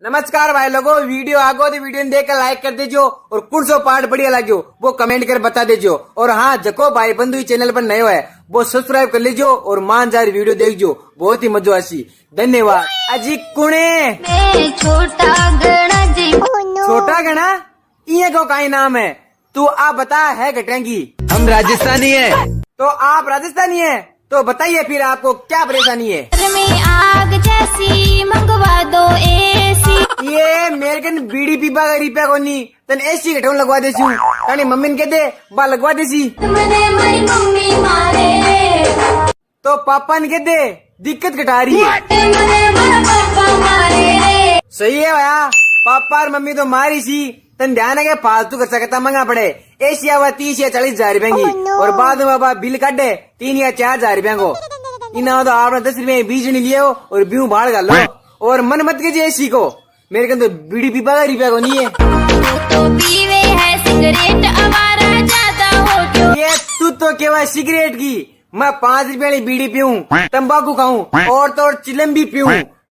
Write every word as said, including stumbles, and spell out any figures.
नमस्कार भाई लोगों, वीडियो आगो तो वीडियो देख कर लाइक कर दीजियो और कुछ सौ पार्ट बढ़िया लगे वो कमेंट कर बता दीजियो। और हाँ, जको भाई बंधु चैनल पर नए है वो सब्सक्राइब कर लीजियो और मान जार वीडियो देखियो, बहुत ही मजा आसी। धन्यवाद। अजी कुणे छोटा गणा जी छोटा गणा ये को का नाम है तू आप बता है घटेंगी। हम राजस्थानी है। तो आप राजस्थानी है तो बताइए फिर आपको क्या परेशानी है। में आग जैसी मंगवा दो एसी। ये मेरे कन बीड़ी पीपा का रिपा को नहीं तन एसी घटों लगवा देसी हूँ तानी मम्मी ने कहते बा लगवा देसी। तुमने मेरी मम्मी मारे तो पापा ने कहते दिक्कत घटा रही है। तुमने मेरा पापा मारे। सही है भैया, पापा और मम्मी तो मारी सी तन ध्यान है फालतू खर्चा करता मंगा पड़े। एसी आवा तीस या चालीस हजार रुपए की और बाद में बाबा बिल काटे तीन या चार हजार रुपए को। इना तो आपने दस रुपए बीज नहीं लिए हो और ब्यू बाढ़ डाल लो और मन मत कीजिए एसी को। मेरे कन तो बीड़ी पीपा का रुपया को नहीं है। तो पीवे है सिगरेट आवारा ज्यादा हो जो। ये तू तो केवल सिगरेट की, मैं पाँच रुपए वाली बीड़ी पीऊँ, तंबाकू खाऊं और तो और चिलम भी पीऊँ